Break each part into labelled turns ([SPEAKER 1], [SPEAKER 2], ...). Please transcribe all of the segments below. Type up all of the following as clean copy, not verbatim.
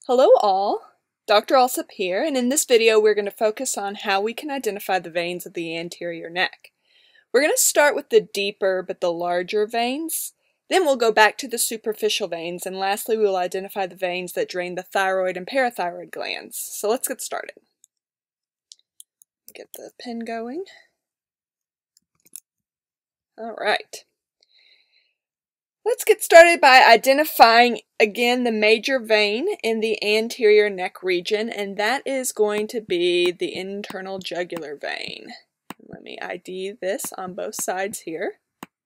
[SPEAKER 1] Hello all, Dr. Alsop here, and in this video we're going to focus on how we can identify the veins of the anterior neck. We're going to start with the deeper but the larger veins, then we'll go back to the superficial veins, and lastly we will identify the veins that drain the thyroid and parathyroid glands. So let's get started. Get the pen going. Alright. Let's get started by identifying again the major vein in the anterior neck region, and that is going to be the internal jugular vein. Let me ID this on both sides here.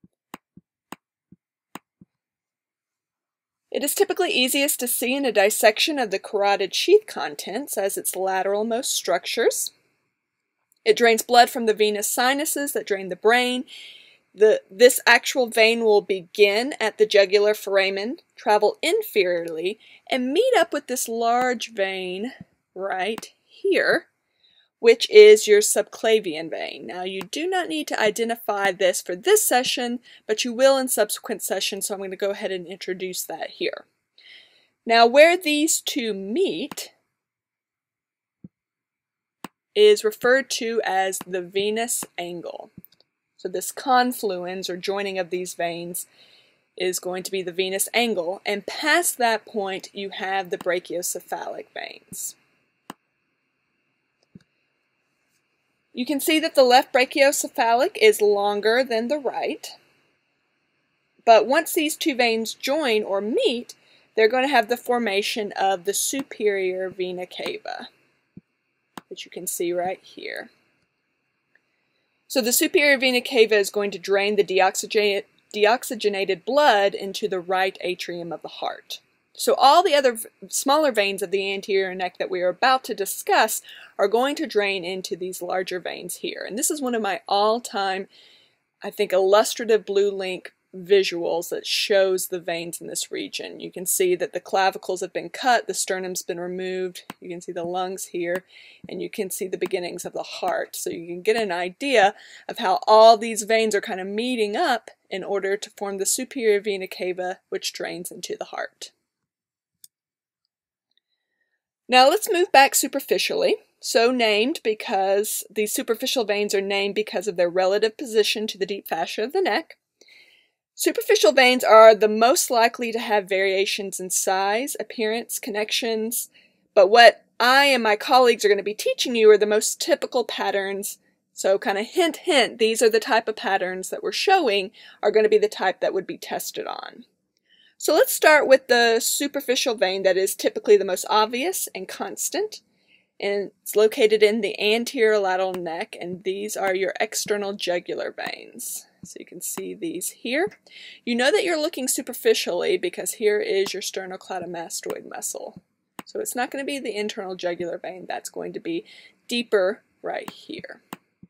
[SPEAKER 1] It is typically easiest to see in a dissection of the carotid sheath contents as its lateralmost structures. It drains blood from the venous sinuses that drain the brain. This actual vein will begin at the jugular foramen, travel inferiorly, and meet up with this large vein right here, which is your subclavian vein. Now, you do not need to identify this for this session, but you will in subsequent sessions, so I'm going to go ahead and introduce that here. Now, where these two meet is referred to as the venous angle. So this confluence or joining of these veins is going to be the venous angle, and past that point you have the brachiocephalic veins. You can see that the left brachiocephalic is longer than the right, but once these two veins join or meet, they're going to have the formation of the superior vena cava, which you can see right here. So the superior vena cava is going to drain the deoxygenated blood into the right atrium of the heart. So all the other smaller veins of the anterior neck that we are about to discuss are going to drain into these larger veins here. And this is one of my all-time, I think, illustrative BlueLink visuals that shows the veins in this region. You can see that the clavicles have been cut, the sternum's been removed, you can see the lungs here, and you can see the beginnings of the heart. So you can get an idea of how all these veins are kind of meeting up in order to form the superior vena cava, which drains into the heart. Now let's move back superficially. So named because these superficial veins are named because of their relative position to the deep fascia of the neck. Superficial veins are the most likely to have variations in size, appearance, connections, but what I and my colleagues are going to be teaching you are the most typical patterns. So kind of hint, hint, these are the type of patterns that we're showing are going to be the type that would be tested on. So let's start with the superficial vein that is typically the most obvious and constant. And it's located in the anterior lateral neck, and these are your external jugular veins. So you can see these here. You know that you're looking superficially because here is your sternocleidomastoid muscle. So it's not going to be the internal jugular vein, that's going to be deeper right here.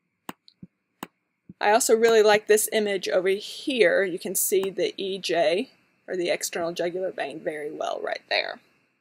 [SPEAKER 1] I also really like this image over here. You can see the EJ, or the external jugular vein, very well right there.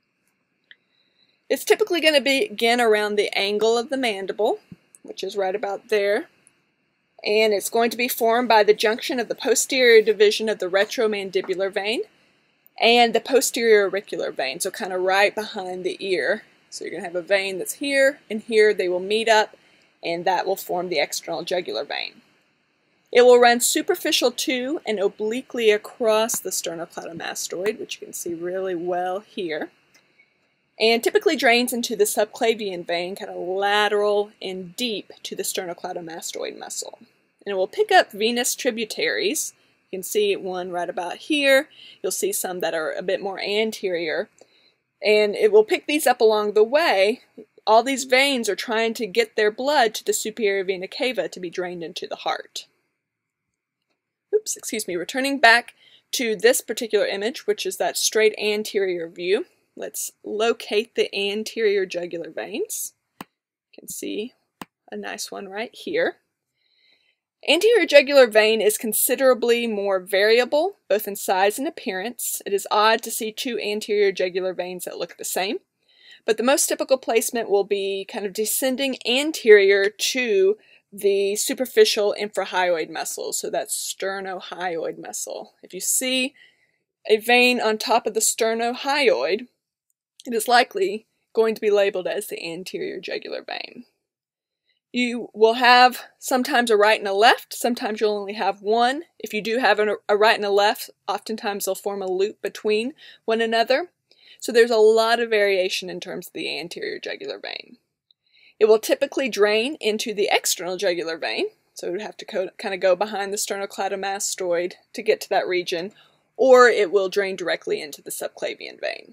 [SPEAKER 1] It's typically going to begin around the angle of the mandible, which is right about there. And it's going to be formed by the junction of the posterior division of the retromandibular vein and the posterior auricular vein, so kind of right behind the ear. So you're going to have a vein that's here and here. They will meet up, and that will form the external jugular vein. It will run superficial to and obliquely across the sternocleidomastoid, which you can see really well here, and typically drains into the subclavian vein, kind of lateral and deep to the sternocleidomastoid muscle. And it will pick up venous tributaries. You can see one right about here. You'll see some that are a bit more anterior. And it will pick these up along the way. All these veins are trying to get their blood to the superior vena cava to be drained into the heart. Oops, excuse me. Returning back to this particular image, which is that straight anterior view. Let's locate the anterior jugular veins. You can see a nice one right here. Anterior jugular vein is considerably more variable, both in size and appearance. It is odd to see two anterior jugular veins that look the same, but the most typical placement will be kind of descending anterior to the superficial infrahyoid muscle, so that's sternohyoid muscle. If you see a vein on top of the sternohyoid, it is likely going to be labeled as the anterior jugular vein. You will have sometimes a right and a left, sometimes you'll only have one. If you do have a right and a left, oftentimes they'll form a loop between one another. So there's a lot of variation in terms of the anterior jugular vein. It will typically drain into the external jugular vein, so it would have to kind of go behind the sternocleidomastoid to get to that region, or it will drain directly into the subclavian vein.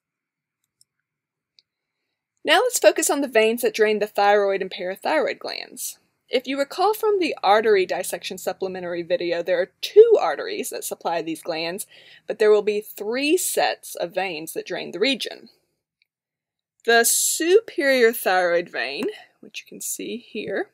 [SPEAKER 1] Now let's focus on the veins that drain the thyroid and parathyroid glands. If you recall from the artery dissection supplementary video, there are 2 arteries that supply these glands, but there will be 3 sets of veins that drain the region. The superior thyroid vein, which you can see here.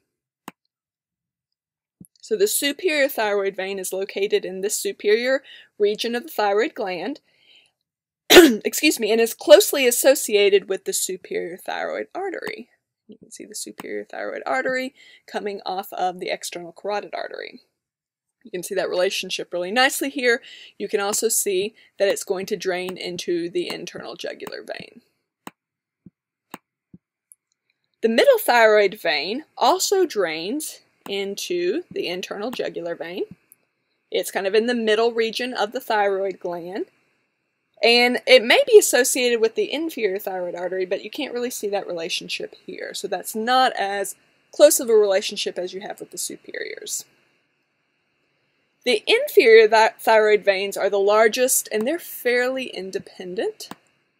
[SPEAKER 1] So the superior thyroid vein is located in the superior region of the thyroid gland, excuse me, and is closely associated with the superior thyroid artery. You can see the superior thyroid artery coming off of the external carotid artery. You can see that relationship really nicely here. You can also see that it's going to drain into the internal jugular vein. The middle thyroid vein also drains into the internal jugular vein. It's kind of in the middle region of the thyroid gland. And it may be associated with the inferior thyroid artery, but you can't really see that relationship here. So that's not as close of a relationship as you have with the superiors. The inferior thyroid veins are the largest, and they're fairly independent.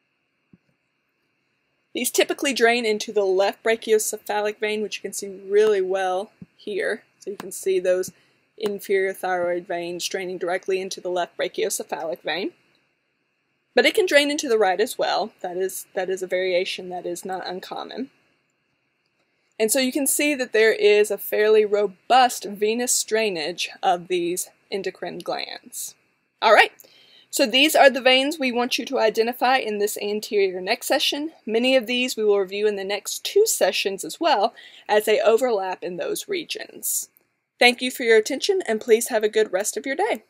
[SPEAKER 1] These typically drain into the left brachiocephalic vein, which you can see really well here. So you can see those inferior thyroid veins draining directly into the left brachiocephalic vein. But it can drain into the right as well. That is a variation that is not uncommon. And so you can see that there is a fairly robust venous drainage of these endocrine glands. All right, so these are the veins we want you to identify in this anterior neck session. Many of these we will review in the next 2 sessions as well, as they overlap in those regions. Thank you for your attention, and please have a good rest of your day.